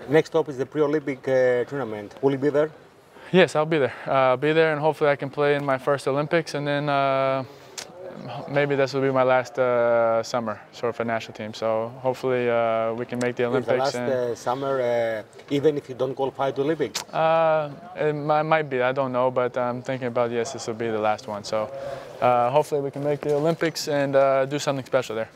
Next stop is the pre-Olympic tournament. Will you be there? Yes, I'll be there. I'll be there, and hopefully I can play in my first Olympics, and then maybe this will be my last summer sort for national team. So hopefully we can make the Olympics. It's the last summer, even if you don't qualify to Olympics? It might be. I don't know, but I'm thinking about, yes, this will be the last one. So hopefully we can make the Olympics and do something special there.